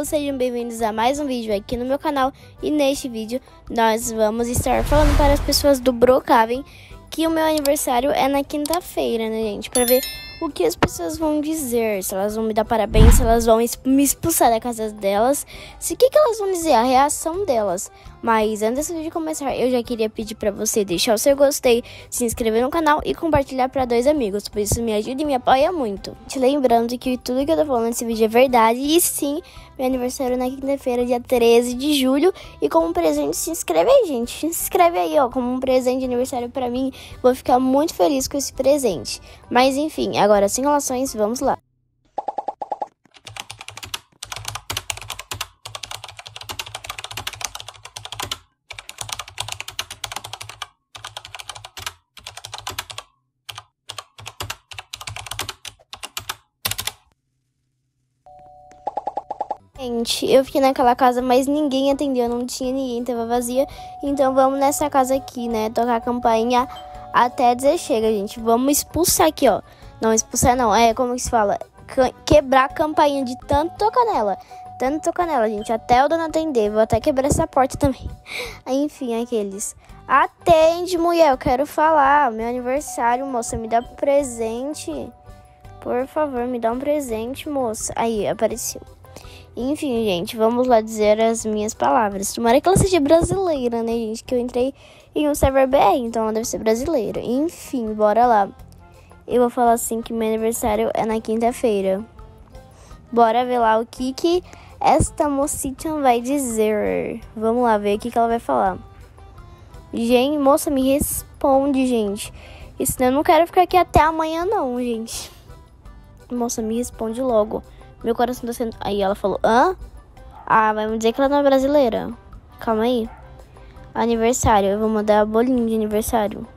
sejam bem-vindos a mais um vídeo aqui no meu canal. E neste vídeo nós vamos estar falando para as pessoas do Brookhaven que o meu aniversário é na quinta-feira, né, gente? Para ver o que as pessoas vão dizer, se elas vão me dar parabéns, se elas vão me expulsar da casa delas, o que elas vão dizer, a reação delas. Mas antes de começar, eu já queria pedir para você deixar o seu gostei, se inscrever no canal e compartilhar para 2 amigos, pois isso me ajuda e me apoia muito. Te lembrando que tudo que eu tô falando nesse vídeo é verdade, e sim, meu aniversário é na quinta-feira, dia 13 de julho, e como presente, se inscreve aí, gente, se inscreve aí, ó, como um presente de aniversário para mim, vou ficar muito feliz com esse presente. Mas enfim, agora sem enrolações, vamos lá. Gente, eu fiquei naquela casa, mas ninguém atendeu, não tinha ninguém, tava vazia. Então vamos nessa casa aqui, né, tocar a campainha até dizer chega, gente. Vamos expulsar aqui, ó. Não, expulsar não, como que se fala? Quebrar a campainha de tanto tocar nela. Tanto tocar nela, gente, até o dono atender. Vou até quebrar essa porta também. Enfim, aqueles. Atende, mulher, eu quero falar. Meu aniversário, moça, me dá presente. Por favor, me dá um presente, moça. Aí, apareceu. Enfim, gente, vamos lá dizer as minhas palavras. Tomara que ela seja brasileira, né, gente? Que eu entrei em um server BR, então ela deve ser brasileira. Enfim, bora lá. Eu vou falar assim que meu aniversário é na quinta-feira. Bora ver lá o que esta mocita vai dizer. Vamos lá ver o que ela vai falar. Gente, moça, me responde, gente. E senão eu não quero ficar aqui até amanhã, não, gente. Moça, me responde logo. Meu coração tá sendo... Aí ela falou, hã? Ah, vai me dizer que ela não é brasileira. Calma aí. Aniversário, eu vou mandar bolinho de aniversário.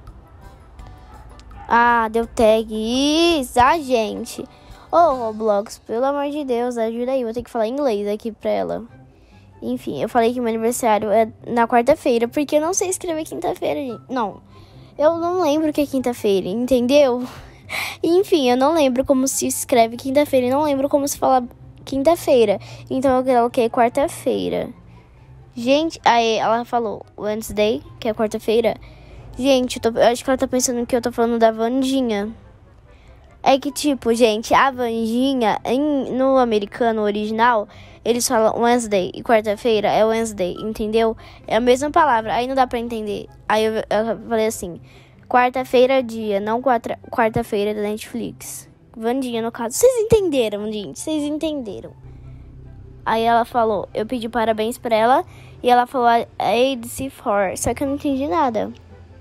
Ah, deu tag. Isso, gente. Ô, Roblox, pelo amor de Deus, ajuda aí. Vou ter que falar inglês aqui pra ela. Enfim, eu falei que meu aniversário é na quarta-feira, porque eu não sei escrever quinta-feira, gente. Não, eu não lembro o que é quinta-feira, entendeu? Enfim, eu não lembro como se escreve quinta-feira e não lembro como se fala quinta-feira. Então eu coloquei quarta-feira. Gente, aí ela falou Wednesday, que é quarta-feira. Gente, eu acho que ela tá pensando que eu tô falando da Vandinha. É que tipo, gente, a Vandinha, no americano original, eles falam Wednesday e quarta-feira é Wednesday, entendeu? É a mesma palavra, aí não dá pra entender. Aí eu falei assim... Quarta-feira dia, não quarta-feira da Netflix. Vandinha, no caso. Vocês entenderam, gente? Vocês entenderam. Aí ela falou, eu pedi parabéns pra ela. E ela falou ADC4. Só que eu não entendi nada.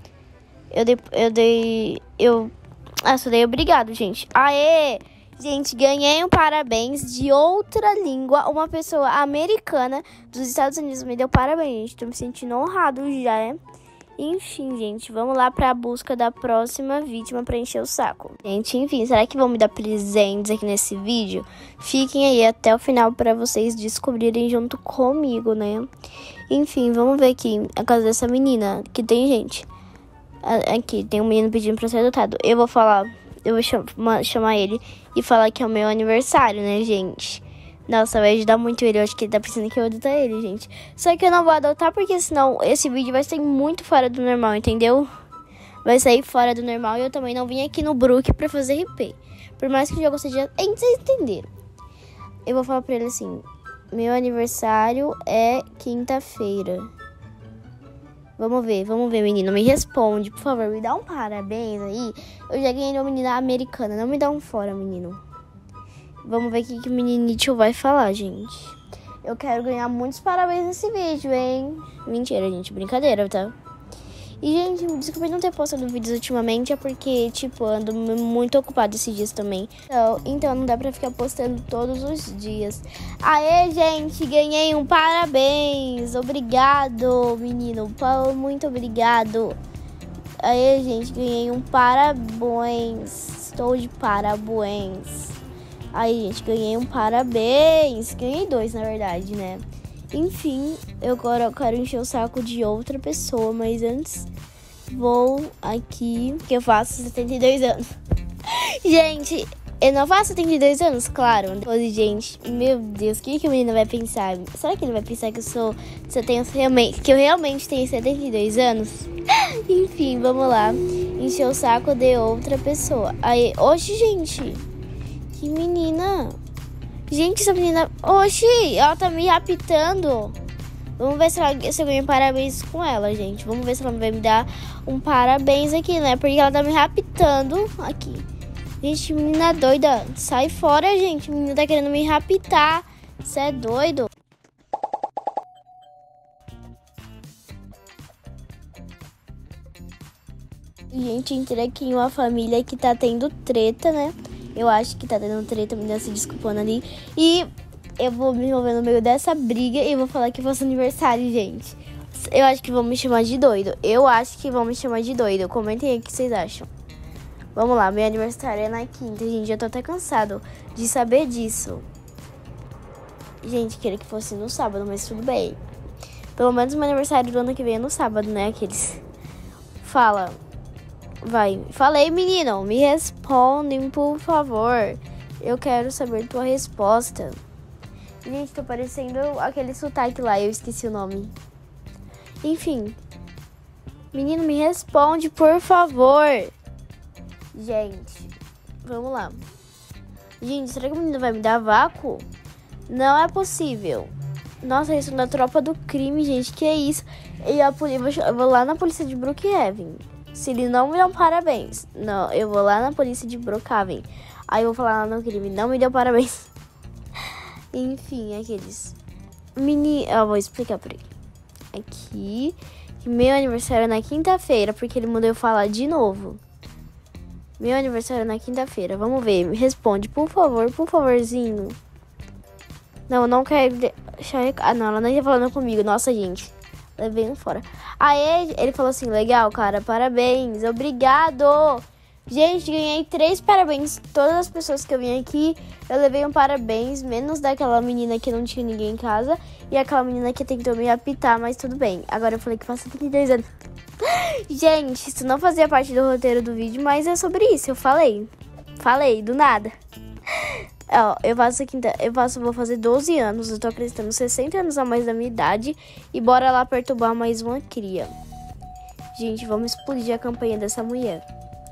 Só dei obrigado, gente. Aê! Gente, ganhei um parabéns de outra língua. Uma pessoa americana dos Estados Unidos me deu parabéns, gente. Tô me sentindo honrado já, Enfim, gente, vamos lá pra busca da próxima vítima pra encher o saco. Gente, enfim, será que vão me dar presentes aqui nesse vídeo? Fiquem aí até o final pra vocês descobrirem junto comigo, né? Enfim, vamos ver aqui a casa dessa menina, que tem gente. Aqui, tem um menino pedindo pra ser adotado. Eu vou chamar ele e falar que é o meu aniversário, né, gente? Nossa, vai ajudar muito ele. Eu acho que ele tá pensando que eu vou adotar ele, gente. Só que eu não vou adotar porque senão esse vídeo vai sair muito fora do normal, entendeu? Vai sair fora do normal e eu também não vim aqui no Brook pra fazer RP. Por mais que o jogo seja... Vocês entenderam. Eu vou falar pra ele assim. Meu aniversário é quinta-feira. Vamos ver, menino. Me responde, por favor. Me dá um parabéns aí. Eu já ganhei uma menina americana. Não me dá um fora, menino. Vamos ver o que o meninito vai falar, gente. Eu quero ganhar muitos parabéns nesse vídeo, hein? Mentira, gente. Brincadeira, tá? E, gente, me desculpe não ter postado vídeos ultimamente. É porque, tipo, ando muito ocupado esses dias também. Então não dá pra ficar postando todos os dias. Aê, gente! Ganhei um parabéns! Obrigado, menino. Muito obrigado. Aê, gente. Ganhei um parabéns. Estou de parabéns. Aí, gente, ganhei um parabéns. Ganhei 2, na verdade, né? Enfim, eu agora quero encher o saco de outra pessoa. Mas antes, vou aqui, que eu faço 72 anos. Gente, Eu não faço 32 anos, claro. Hoje, gente, meu Deus, o que o menino vai pensar? Será que ele vai pensar que que eu realmente tenho 72 anos? Enfim, vamos lá. Encher o saco de outra pessoa. Aí, oxe, gente. Que menina. Gente, essa menina... Oxi, ela tá me raptando. Vamos ver se eu ganho parabéns com ela, gente. Vamos ver se ela vai me dar um parabéns aqui, né? Porque ela tá me raptando aqui. Gente, menina doida. Sai fora, gente. A menina tá querendo me raptar. Você é doido? Gente, entrei aqui em uma família que tá tendo treta, né? Eu acho que tá tendo treta, a menina se desculpando ali. E eu vou me envolver no meio dessa briga e vou falar que fosse aniversário, gente. Eu acho que vão me chamar de doido. Comentem aí o que vocês acham. Vamos lá, meu aniversário é na quinta, gente. Eu tô até cansado de saber disso. Gente, queria que fosse no sábado, mas tudo bem. Pelo menos meu aniversário do ano que vem é no sábado, né? Aqueles... Fala. Vai. Falei, menino. Me respondem, por favor. Eu quero saber tua resposta. Gente, tô parecendo aquele sotaque lá. Eu esqueci o nome. Enfim. Menino, me responde, por favor. Gente, vamos lá. Gente, será que o menino vai me dar vácuo? Não é possível. Nossa, eles são da tropa do crime, gente. Que é isso? E eu vou lá na polícia de Brookhaven. Se ele não me der um parabéns. Não, eu vou lá na polícia de Brookhaven. Aí eu vou falar lá no crime. Não me deu parabéns. Enfim, aqueles... Eu vou explicar pra ele. Aqui. Meu aniversário é na quinta-feira. Porque ele mandou eu falar de novo. Meu aniversário é na quinta-feira. Vamos ver. Me responde, por favor. Por favorzinho. Não, eu não quero deixar... Ah, não. Ela nem tá falando comigo. Nossa, gente. Levei um fora. Aí ele falou assim, legal, cara, parabéns, obrigado. Gente, ganhei 3 parabéns. Todas as pessoas que eu vim aqui, eu levei um parabéns, menos daquela menina que não tinha ninguém em casa e aquela menina que tentou me apitar, mas tudo bem. Agora eu falei que faço 32 anos. Gente, isso não fazia parte do roteiro do vídeo, mas é sobre isso, eu falei. Falei, do nada. Ó, vou fazer 12 anos, eu tô acreditando 60 anos a mais da minha idade e bora lá perturbar mais uma cria. Gente, vamos explodir a campanha dessa mulher.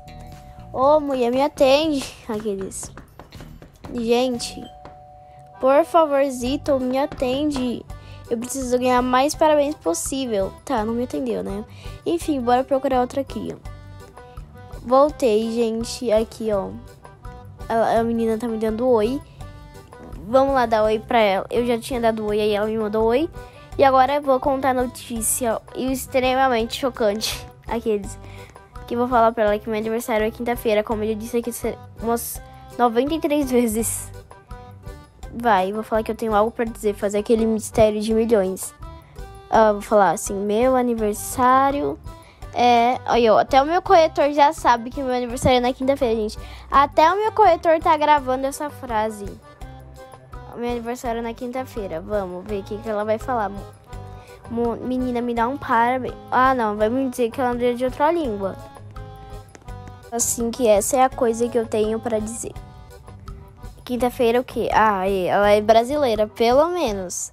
Ô, mulher, me atende. Aqueles. Gente, por favorzito, me atende. Eu preciso ganhar mais parabéns possível. Tá, não me atendeu, né? Enfim, bora procurar outra aqui, ó. Voltei, gente, aqui, ó. A menina tá me dando oi. Vamos lá dar oi pra ela. Eu já tinha dado oi, aí ela me mandou oi. E agora eu vou contar a notícia extremamente chocante. Aqueles que eu vou falar pra ela que meu aniversário é quinta-feira. Como eu disse aqui umas 93 vezes. Vai, vou falar que eu tenho algo pra dizer. Fazer aquele mistério de milhões. Vou falar assim, meu aniversário... Olha, até o meu corretor já sabe que meu aniversário é na quinta-feira, gente. Até o meu corretor tá gravando essa frase. Meu aniversário é na quinta-feira. Vamos ver o que ela vai falar. Menina, me dá um parabéns. Ah, não, vai me dizer que ela é de outra língua. Assim que essa é a coisa que eu tenho pra dizer. Quinta-feira o quê? Ah, ela é brasileira, pelo menos.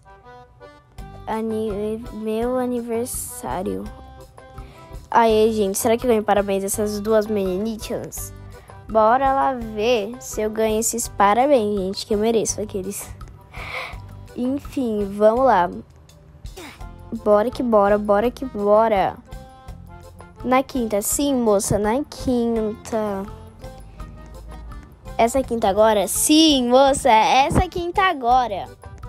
Meu aniversário. Aí, gente, será que eu ganho parabéns essas duas meninitas? Bora lá ver se eu ganho esses parabéns, gente, que eu mereço aqueles. Enfim, vamos lá. Bora que bora, bora que bora. Na quinta, sim, moça, na quinta. Essa quinta agora? Sim, moça, essa quinta agora.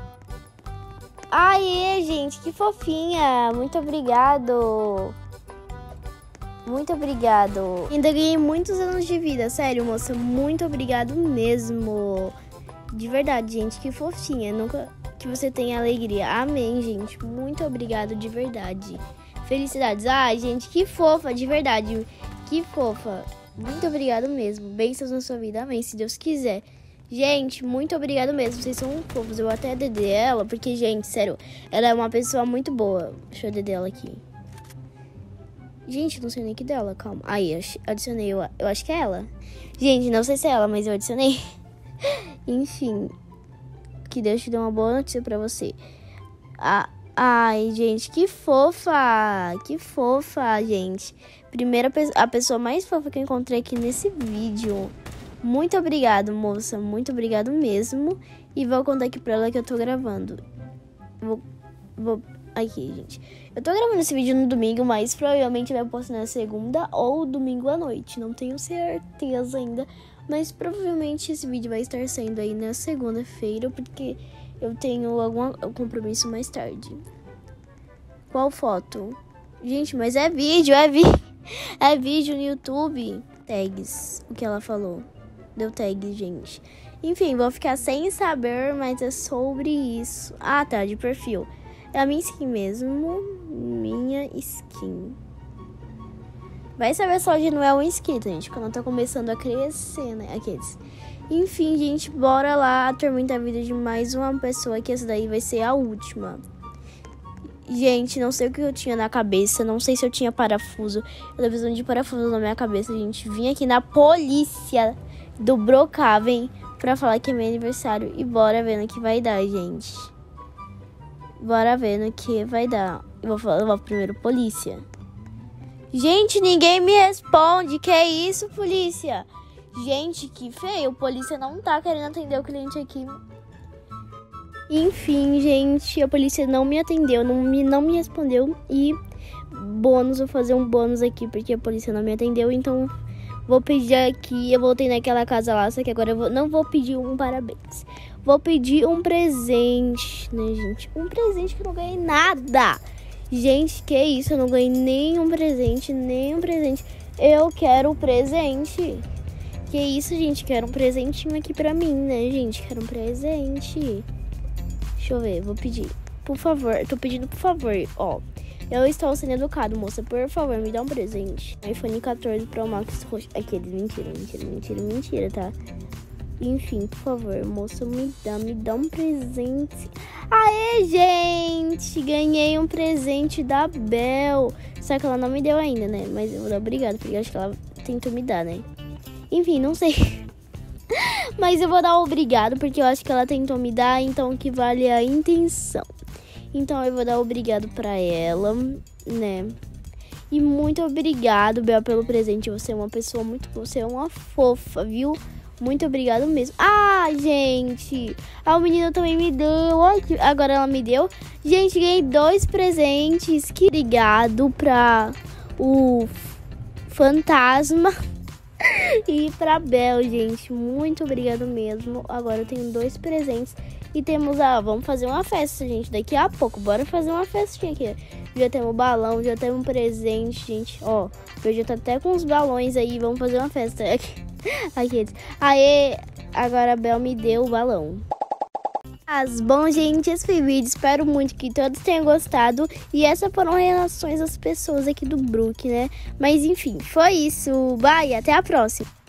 Aê, gente, que fofinha. Muito obrigado. Muito obrigado. Ainda ganhei muitos anos de vida. Sério, moça. Muito obrigado mesmo. De verdade, gente. Que fofinha. Nunca que você tenha alegria. Amém, gente. Muito obrigado de verdade. Felicidades. Ai, gente, que fofa. De verdade. Que fofa. Muito obrigado mesmo. Bênçãos na sua vida. Amém, se Deus quiser. Gente, muito obrigado mesmo. Vocês são fofos. Eu até dedei ela. Porque, gente, sério. Ela é uma pessoa muito boa. Deixa eu dedei ela aqui. Gente, não sei nem que dela, calma. Aí, adicionei, eu acho que é ela. Gente, não sei se é ela, mas eu adicionei. Enfim, que Deus te dê uma boa notícia pra você. Ai, gente, que fofa, gente. A pessoa mais fofa que eu encontrei aqui nesse vídeo. Muito obrigado, moça, muito obrigado mesmo. E vou contar aqui pra ela que eu tô gravando. Aqui, gente. Eu tô gravando esse vídeo no domingo, mas provavelmente vai postar na segunda ou domingo à noite. Não tenho certeza ainda, mas provavelmente esse vídeo vai estar saindo aí na segunda-feira, porque eu tenho algum compromisso mais tarde. Qual foto? Gente, mas é vídeo no YouTube. Tags, o que ela falou. Deu tag, gente. Enfim, vou ficar sem saber, mas é sobre isso. Ah, tá, de perfil. É a minha skin mesmo. Minha skin. Vai saber só de não é um inscrito, gente. Quando eu tô começando a crescer, né? Aqueles. Enfim, gente, bora lá atormentar a vida de mais uma pessoa, que essa daí vai ser a última. Gente, não sei o que eu tinha na cabeça. Não sei se eu tinha parafuso. Eu tô precisando de parafuso na minha cabeça, gente. Vim aqui na polícia do Brookhaven pra falar que é meu aniversário. E bora ver no que vai dar, gente. Bora ver no que vai dar. Eu vou levar primeiro polícia. Gente, ninguém me responde. Que é isso, polícia? Gente, que feio. O polícia não tá querendo atender o cliente aqui. Enfim, gente, a polícia não me atendeu, não me respondeu. E bônus, vou fazer um bônus aqui, porque a polícia não me atendeu. Então, vou pedir aqui, eu voltei naquela casa lá, só que agora eu não vou pedir um parabéns. Vou pedir um presente, né, gente? Um presente que eu não ganhei nada. Gente, que isso, eu não ganhei nenhum presente. Eu quero um presente. Que isso, gente, quero um presentinho aqui pra mim, né, gente? Quero um presente. Deixa eu ver, vou pedir. Por favor, tô pedindo por favor, ó. Eu estou sendo educado, moça. Por favor, me dá um presente. iPhone 14 Pro Max roxo. Aqueles, mentira, tá? Enfim, por favor, moça, me dá um presente. Aê, gente! Ganhei um presente da Bel. Só que ela não me deu ainda, né? Mas eu vou dar obrigado, porque eu acho que ela tentou me dar, né? Enfim, não sei. Mas eu vou dar obrigado, porque eu acho que ela tentou me dar, então que vale a intenção. Então eu vou dar obrigado pra ela, né? E muito obrigado, Bel, pelo presente. Você é uma pessoa você é uma fofa, viu? Muito obrigado mesmo. Ah, gente, a menina também me deu. Agora ela me deu. Gente, ganhei 2 presentes. Que obrigado pra o fantasma e pra Bel, gente. Muito obrigado mesmo. Agora eu tenho 2 presentes. E temos vamos fazer uma festa, gente. Daqui a pouco, bora fazer uma festinha aqui. Já temos balão, já temos um presente, gente. Ó, eu já tô até com os balões aí. Vamos fazer uma festa aqui. Aê, agora a Bel me deu o balão. Bom, gente, esse foi o vídeo. Espero muito que todos tenham gostado. E essas foram relações das pessoas aqui do Brook, né? Mas enfim, foi isso. Bye, até a próxima.